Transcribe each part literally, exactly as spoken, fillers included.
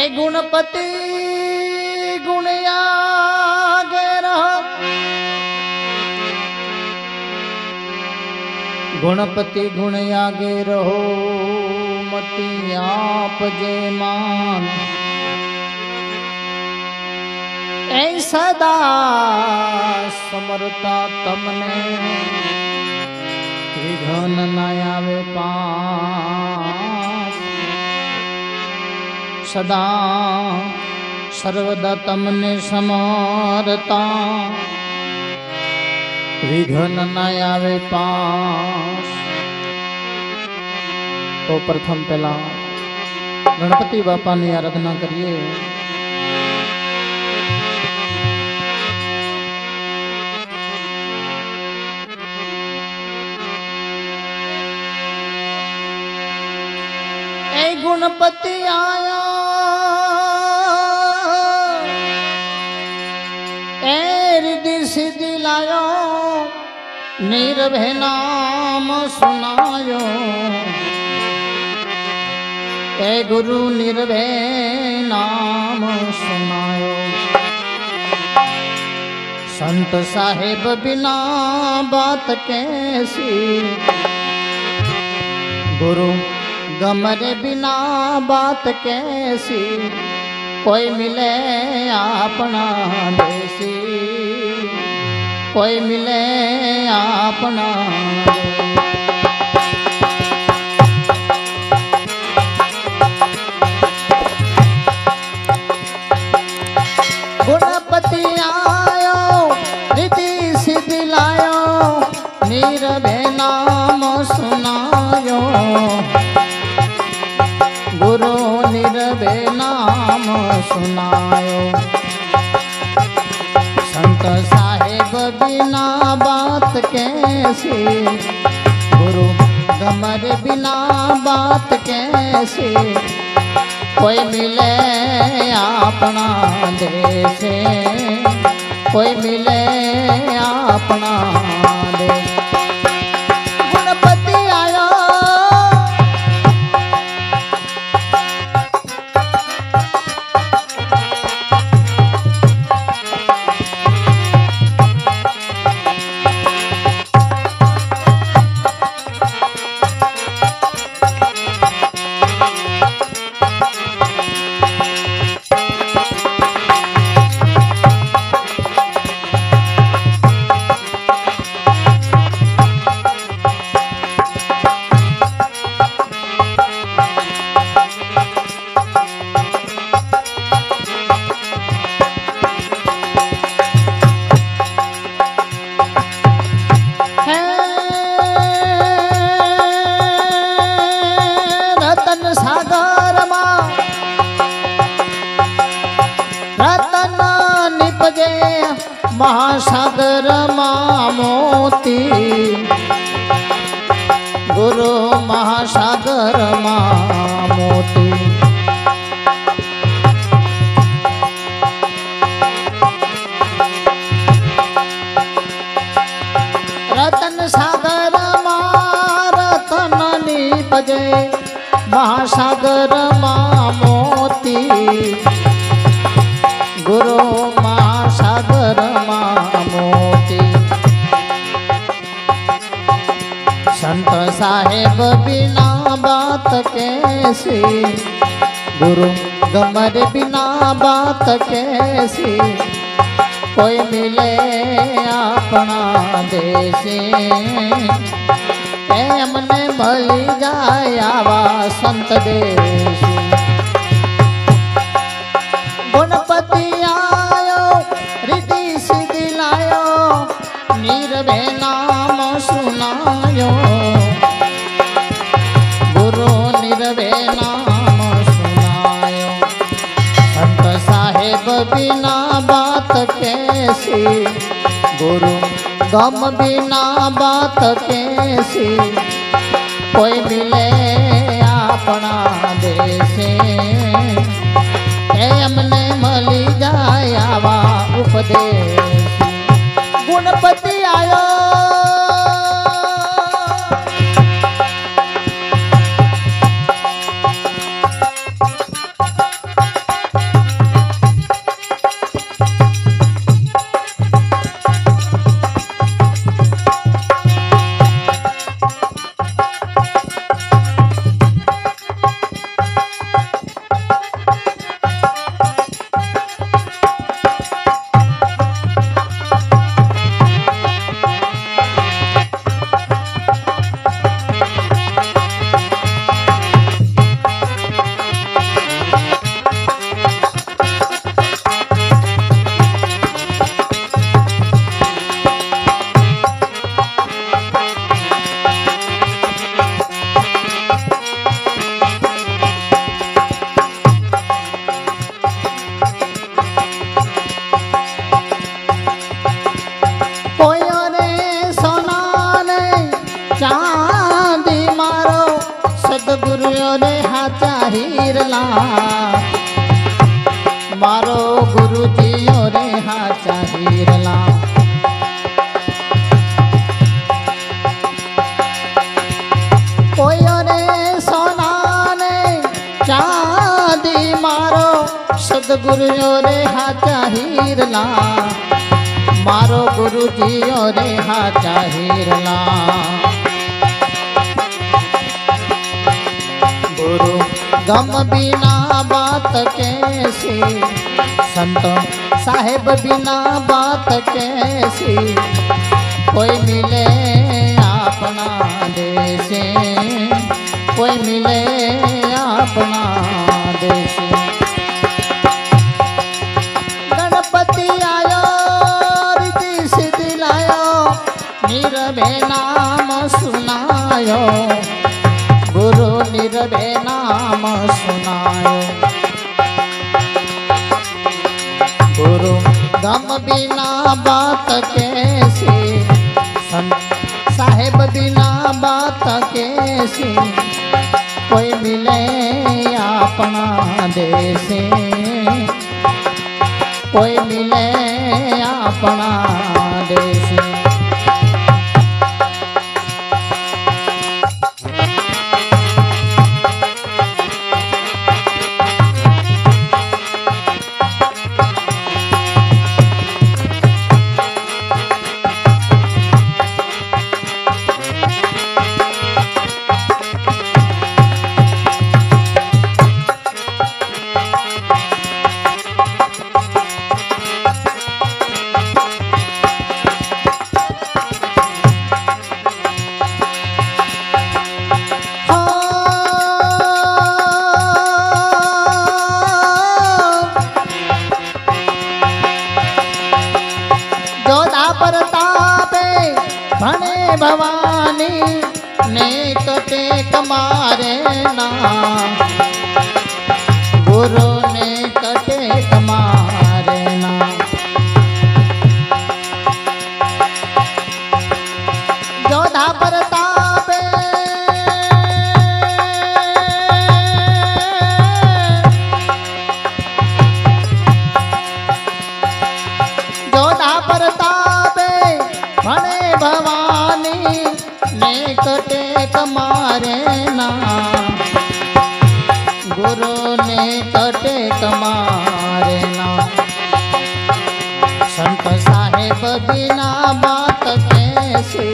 गुणपति गुण आगे रहो, गुणपति गुण आगे रहो, मति आप जे मान ऐ सदा समरता तमने विघन न आवे पास। सदा सर्वदा तमने समरता विघन न आवे पास। तो प्रथम पहला गणपति बापा ने आराधना करिए। गुणपति आया ए रिद्धि सिद्धि लायो, निर्भय नाम सुनायो। ए गुरु निर्भय नाम सुनायो। संत साहेब बिना बात कैसी, गुरु गमरे बिना बात कैसी। कोई मिले अपना देसी, कोई मिले अपना। गुणपति आयो रिद्धि सिद्धि लायो, निर्भय नाम सुनायो। गुरु निर्भय नाम सुनायो। संत साहेब बिना बात कैसी, गुरु गमर बिना बात कैसी। कोई मिले अपना देश, कोई मिले अपना देश। गुणपति आयो महासागर मां मोती। गुरु महासागर मां मोती। रतन सागर मां रतन निपजे, महासागर मां मोती। गुरु महासागर मां मोती। संत साहेब बिना बात कैसी, गुरु गमर बिना बात कैसी। कोई मिले अपना देसी, एमने मली जाय आवा संत देसी। गुणपति आयो रिद्धि सिद्धि लायो, निर्भय नाम सुनायो। गुरु निर्भय नाम सुनायो। संत साहेब बिना बात कैसी, गुरु गम बिना बात कैसी। कोई मिले अपना देसे, हमने मली जायावा उपदेश। गुणपति आयो सतगुरुओ रे हाचा हीरला मारो गुरुजीओ रे हाचा हीरला गुरु गम बिना बात कैसी संत साहेब बिना बात कैसी कोई मिले अपना देश कोई मिले अपना देश गणपति आयो रिद्धि सिद्धि लायो नीरवे नाम सुनायो गुरु नीरवे नाम सुनायो गुरु गम बिना बात कैसी साहेब बिना बात कैसी कोई मिले अपना देश कोई मिले अपना देश भवानी नेक टेक मारे ना गुरु नेक टेक मारे ना जोधा प्रतापे जोधा प्रतापे भणे भवानी नेक टेक मारे ना गुरु नेक टेक मारे ना संत साहेब बिना बात कैसी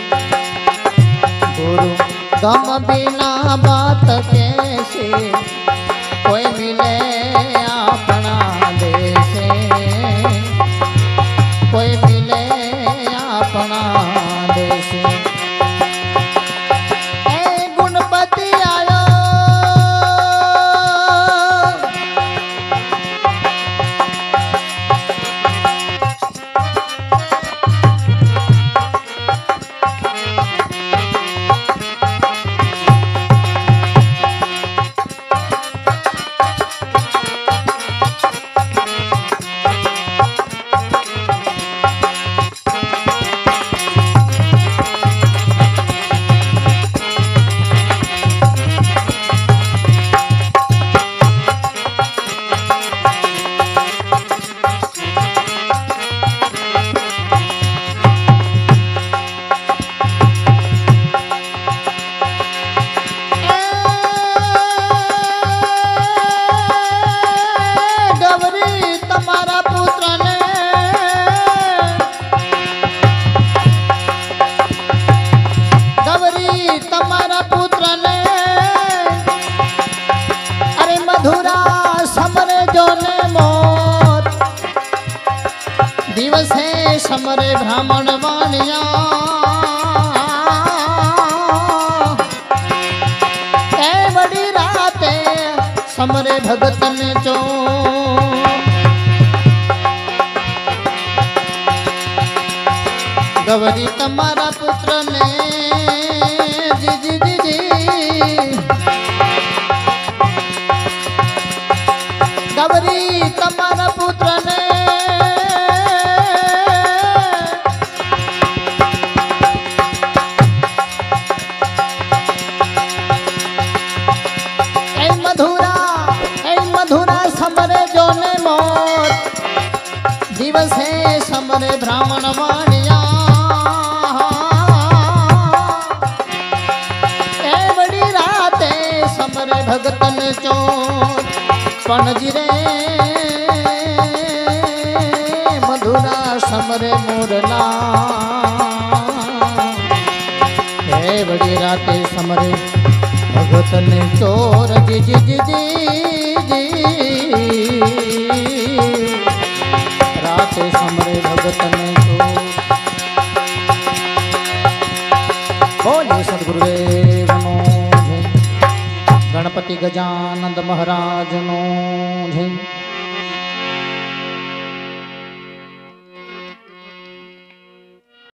गुरु गम बिना बात कैसी कोई मिले अपना देश कोई मिले अपना देश समरे ब्राह्मण वाणिया ए बड़ी राते समरे भगत ने जो गवरी तमारा पुत्र ने जी जी जी जी गवरी तमारा पुत्र ने दिवस है समरे ब्राह्मण वाणिया ए बड़ी रात समरे भगतन चो पणजी रे मधुरा समरे मोरला हे बड़ी राते समरे भगत ने चोर जी जी जी जी जी राते समरे भगत ने चोर। बोलिए सद्गुरुदेव नो जय, गणपति गजानंद महाराज नो जय।